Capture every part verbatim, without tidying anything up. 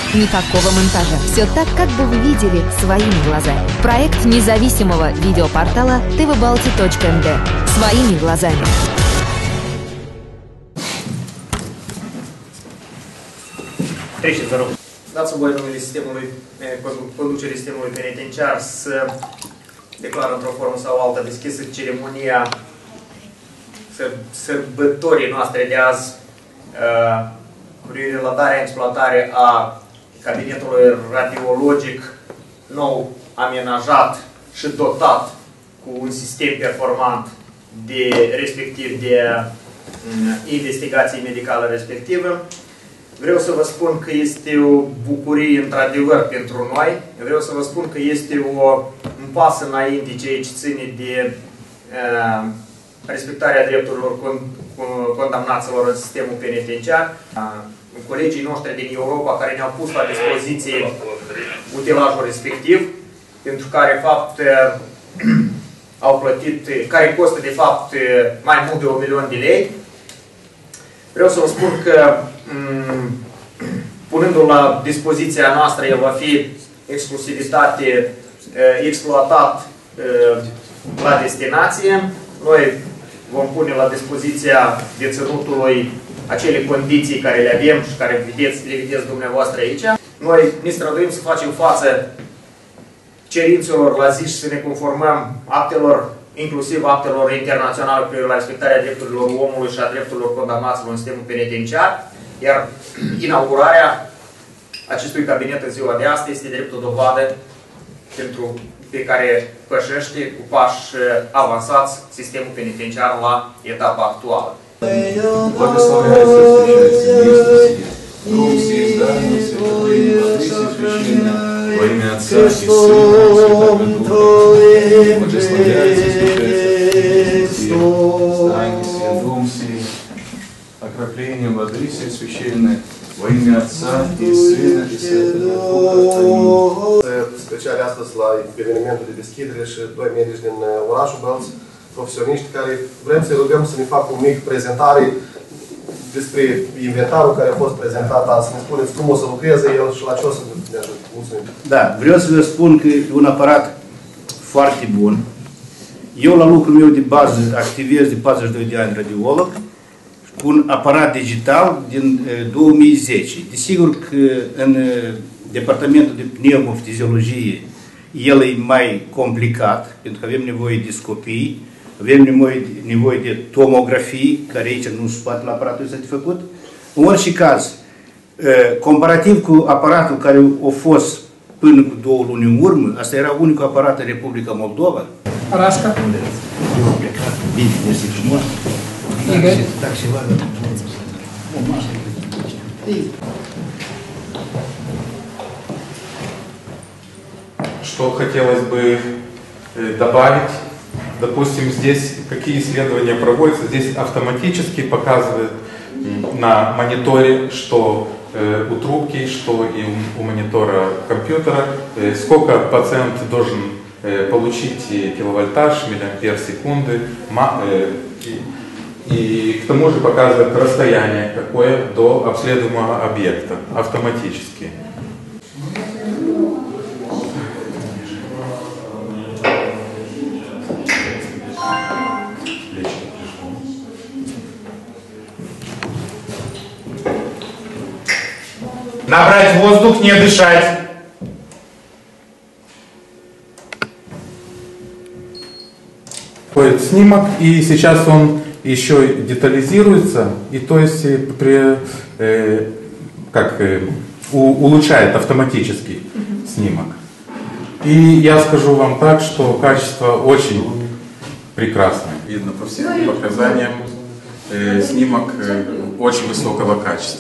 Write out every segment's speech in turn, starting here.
Никакого монтажа. Все так, как бы вы видели своими глазами. Проект независимого видеопортала тэ вэ балти точка эн дэ. Своими глазами. Treceți, vă rog. Dați-mi voie numele sistemului, conducerii sistemului penitenciar să declară într-o formă sau alta deschisă ceremonia sărbătorii noastre de azi cu privire la darea în exploatare a cabinetului radiologic nou amenajat și dotat cu un sistem performant de, respectiv de investigație medicală respectivă. Vreau să vă spun că este o bucurie într-adevăr pentru noi. Vreau să vă spun că este o, un pas înainte ceea ce ține de uh, respectarea drepturilor con, condamnaților în sistemul penitenciar. Uh, colegii noștri din Europa care ne-au pus la dispoziție utilajul respectiv, pentru care fapt uh, au plătit, care costă de fapt mai mult de un milion de lei. Vreau să vă spun că punându-l la dispoziția noastră, el va fi exclusivitate, exploatat la destinație. Noi vom pune la dispoziția deținutului acele condiții care le avem și care vedeți, le vedeți dumneavoastră aici. Noi ne străduim să facem față cerințelor la zi și să ne conformăm actelor, inclusiv actelor internaționale cu privire la respectarea drepturilor omului și a drepturilor condamnaților în sistemul penitenciar. Iar inaugurarea acestui cabinet în ziua de astăzi este drept o dovadă pentru pe care pășește cu pași avansați sistemul penitenciar la etapa actuală. Во имя Отца и Сына и Святого Духа, благословляйте все Станьте святом сии, окроплением воды все священной, во имя Отца и Сына и Святого Духа. Special astăzi la evenimentul de deschidere și doi medici din orașul Bălți, profesioniști, care vrem să rugăm să ne facă un mic prezentare despre inventarul care a fost prezentat azi. Ne spuneți cum o să lucreze el și la ce o să ne ajute. Mulțumim. Da, vreau să vă spun că e un aparat foarte bun. Eu la lucrul meu de bază activez de patruzeci și doi de ani radiolog cu un aparat digital din două mii zece. Desigur că în departamentul de pneumofiziologie el e mai complicat, pentru că avem nevoie de scopii, avem nevoie, nevoie de tomografii, care aici nu se poate la aparatul ăsta de făcut. În orice caz, comparativ cu aparatul care a fost până cu două luni în urmă, asta era unicul aparat în Republica Moldova. Arașca? Eu am plecat. Bine, mersi frumos. Игорь? Так, сегодня. О, Маша. Что хотелось бы добавить, допустим, здесь какие исследования проводятся, здесь автоматически показывает на мониторе, что у трубки, что и у монитора компьютера, сколько пациент должен получить киловольтаж, миллиампер секунды, и к тому же показывает расстояние какое до обследуемого объекта автоматически. Набрать воздух, не дышать. Снимок, и сейчас он еще детализируется, и то есть при, э, как, э, у, улучшает автоматически снимок. И я скажу вам так, что качество очень прекрасное. Видно по всем показаниям, э, снимок э, очень высокого качества.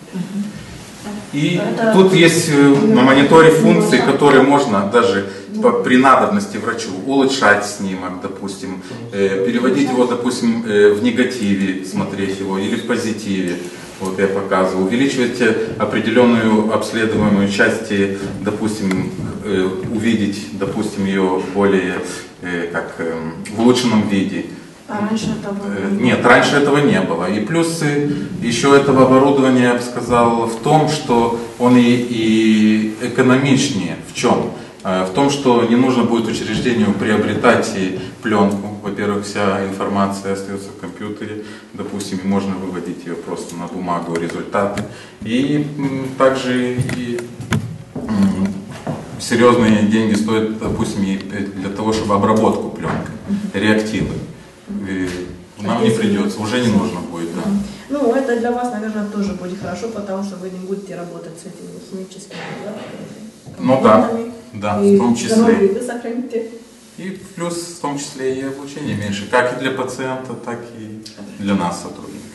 И тут есть на мониторе функции, которые можно даже при надобности врачу улучшать снимок, допустим, переводить его, допустим, в негативе, смотреть его, или в позитиве. Вот я показывал. Увеличивать определенную обследуемую часть, допустим, увидеть, допустим, ее более как в улучшенном виде. А раньше это было? Нет, раньше этого не было. И плюсы еще этого оборудования, я бы сказал, в том, что он и, и экономичнее. В чем? В том, что не нужно будет учреждению приобретать и пленку. Во-первых, вся информация остается в компьютере, допустим, и можно выводить ее просто на бумагу, результаты. И также и серьезные деньги стоят, допустим, и для того, чтобы обработку пленки, реактивы. И нам не придется, уже не нужно будет, да. Ну, это для вас, наверное, тоже будет хорошо, потому что вы не будете работать с этими химическими, да, ну да, да, в том числе. Вы сохраните. И плюс в том числе и облучение меньше, как и для пациента, так и для нас, сотрудников.